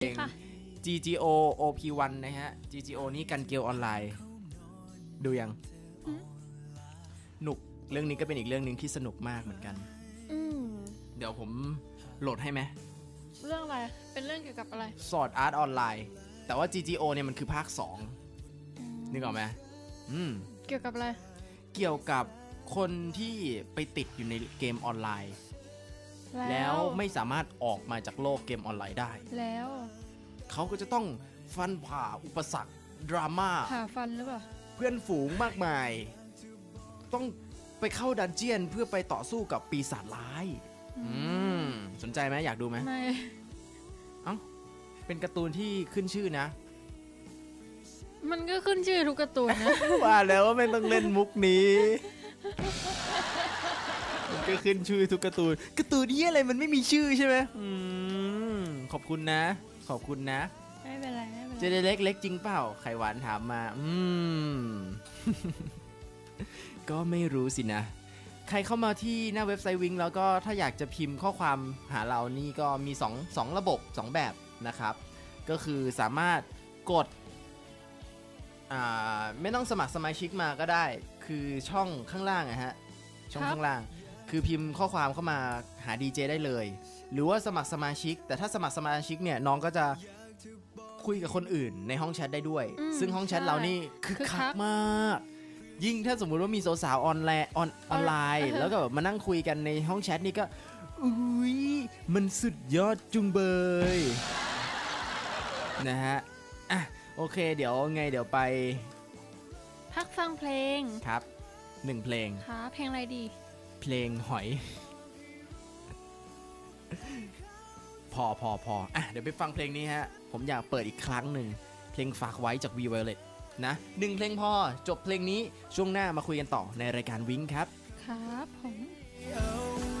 ดีค่ะ GGO OP1 นะฮะ GGO นี่กันเกลออนไลน์ดูยังหนุกเรื่องนี้ก็เป็นอีกเรื่องนึงที่สนุกมากเหมือนกันเดี๋ยวผมโหลดให้ไหมเรื่องอะไรเป็นเรื่องเกี่ยวกับอะไร Sword Art Online แต่ว่า GGO เนี่ยมันคือภาค2นึกออกไหมเกี่ยวกับอะไรเกี่ยวกับคนที่ไปติดอยู่ในเกมออนไลน์แล้วไม่สามารถออกมาจากโลกเกมออนไลน์ได้แล้วเขาก็จะต้องฟันผ่าอุปสรรคดราม่าผ่าฟันหรือเปล่าเพื่อนฝูงมากมายต้องไปเข้าดันเจียนเพื่อไปต่อสู้กับปีศาจร้ายสนใจไหมอยากดูไหมไม่เอ้าเป็นการ์ตูนที่ขึ้นชื่อนะมันก็ขึ้นชื่อทุกการ์ตูนนะว่าแล้วว่าไม่ต้องเล่นมุกนี้มันก็ขึ้นชื่อทุกการ์ตูนนี้อะไรมันไม่มีชื่อใช่ไหมขอบคุณนะขอบคุณนะไม่เป็นไรไม่เป็นไรเจเล็กจริงเปล่าไข่หวานถามมาก็ไม่รู้สินะใครเข้ามาที่หน้าเว็บไซต์วิงแล้วก็ถ้าอยากจะพิมพ์ข้อความหาเรานี่ก็มี2ระบบ2แบบนะครับก็คือสามารถกดไม่ต้องสมัครสมาชิกมาก็ได้คือช่องข้างล่างนะฮะช่องข้างล่างคือพิมพ์ข้อความเข้ามาหาดีเจได้เลยหรือว่าสมัครสมาชิกแต่ถ้าสมัครสมาชิกเนี่ยน้องก็จะคุยกับคนอื่นในห้องแชทได้ด้วยซึ่งห้องแชทเรานี่คึกคักมากยิ่งถ้าสมมุติว่ามีสาวๆออนไลน์แล้วก็แบบมานั่งคุยกันในห้องแชทนี่ก็อุ้ยมันสุดยอดจุงเบยนะฮะอ่ะโอเคเดี๋ยวไปพักฟังเพลงครับ1เพลงครับเพลงอะไรดีเพลงหอยพออ่ะเดี๋ยวไปฟังเพลงนี้ฮะผมอยากเปิดอีกครั้งหนึ่งเพลงฝากไว้จาก V-Violet นะ1เพลงพอจบเพลงนี้ช่วงหน้ามาคุยกันต่อในรายการวิงครับครับผม